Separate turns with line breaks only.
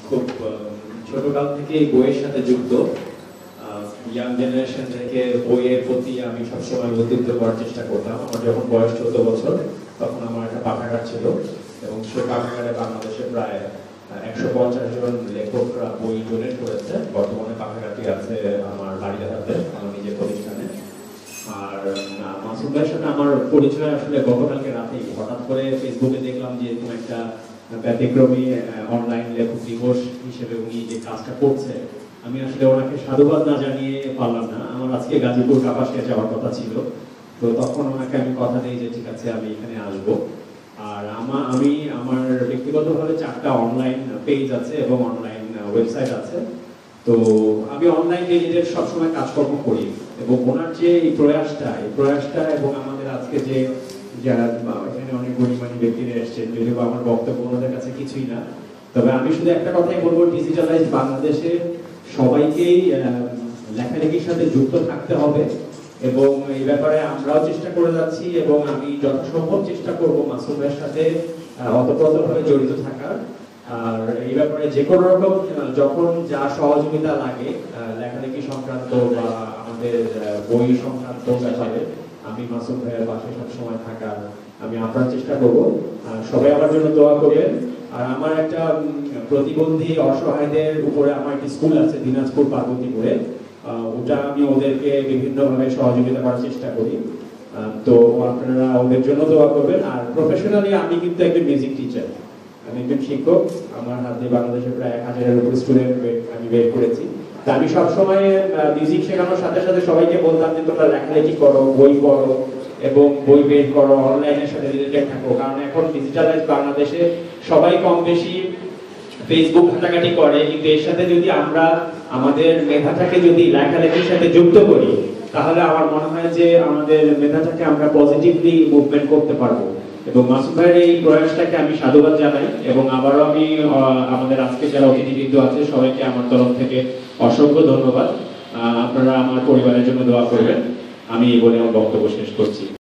খুব ছোটকাল থেকে বইয়ের সাথে যুক্ত। ইয়াং জেনারেশন থেকে বইয়ের প্রতি আমি সবসময় উদ্বুদ্ধ করার চেষ্টা করতাম। আমার যখন বয়স 14 বছর তখন আমার একটা পাঠাগার ছিল এবং সেই পাঠাগারে বাংলাদেশে প্রায় 150 জন লেখকরা বই ডোনেট করেছে। বর্তমানে পাঠাগারটি আছে আমার বাড়িতে আমার নিজের প্রতিষ্ঠানে। আর মাসুদ ভাইয়ের সাথে আমার পরিচয় আসলে গতকালকে রাতেই হঠাৎ করে ফেসবুকে দেখলাম যে এরকম একটা ব্যতিক্রমী অনলাইন লেখক দিবস হিসেবে উনি যে কাজটা করছে, আমি আসলে ওনাকে সাধুবাদ না জানিয়ে পারলাম না। আমার আজকে গাজীপুর কাপাসিয়া যাওয়ার কথা ছিল, তো তখন ওনাকে আমি কথা দিই যে ঠিক আছে আমি এখানে আসব। আর আমি আমার ব্যক্তিগতভাবে 4টা অনলাইন পেজ আছে এবং অনলাইন ওয়েবসাইট আছে। তো আমি অনলাইন রিলেটেড সবসময় কাজকর্ম করি এবং ওনার যে এই প্রয়াসটা এবং আমাদের আজকে যে যারা এখানে অনেক গণিমানী ব্যক্তিরা এসছেন, যদিও আমার বক্তব্য ওনাদের কাছে কিছুই না, তবে আমি শুধু একটা কথাই বলবো, ডিজিটালাইজ বাংলাদেশে সবাইকেই লেখালেখির সাথে যুক্ত থাকতে হবে এবং এই ব্যাপারে আমরাও চেষ্টা করে যাচ্ছি এবং আমি যথাসম্ভব চেষ্টা করব মাসুদ ভাইয়ের সাথে ওতপ্রোতভাবে জড়িত থাকার। আর এই ব্যাপারে যে কোনো রকম যখন যা সহযোগিতা লাগে লেখালেখি সংক্রান্ত বা আমাদের বই সংক্রান্ত ব্যাপারে আমি মাসুদ ভাইয়ের পাশে সবসময় থাকার আমি আপনার চেষ্টা করব। সবাই আমার জন্য দোয়া করবেন। আর আমার একটা প্রতিবন্ধী অসহায়দের উপরে আমার একটি স্কুল আছে দিনাজপুর পার্বতীপুরে, ওটা আমি ওদেরকে বিভিন্নভাবে সহযোগিতা করার চেষ্টা করি। তো আপনারা ওদের জন্য দোয়া করবেন। আর প্রফেশনালি আমি কিন্তু একজন মিউজিক টিচার, আমি একজন শিক্ষক। আমার হাতে বাংলাদেশে প্রায় 1000-এর উপর স্টুডেন্ট আমি বের করেছি। তা আমি সবসময় মিউজিক শেখানোর সাথে সাথে সবাইকে বলতাম যে তোমরা লেখালেখি করো, বই পড়ো এবং বই বের করো, অনলাইনের সাথে রিলেটেড থাকো। কারণ এখন ডিজিটালাইজ বাংলাদেশে সবাই কম বেশি ফেসবুক ঘাটাঘাটি করে, কিন্তু এর সাথে যদি আমরা আমাদের মেধাটাকে যদি লেখালেখির সাথে যুক্ত করি তাহলে আমার মনে হয় যে আমাদের মেধাটাকে আমরা পজিটিভলি মুভমেন্ট করতে পারবো। এবং মাসুদ ভাইয়ের এই প্রয়াসটাকে আমি সাধুবাদ জানাই এবং আবারও আমি আমাদের আজকে যারা অতিথিবৃন্দ আছে সবাইকে আমার তরফ থেকে অসংখ্য ধন্যবাদ। আপনারা আমার পরিবারের জন্য দোয়া করবেন। আমি এই বলে আমার বক্তব্য শেষ করছি।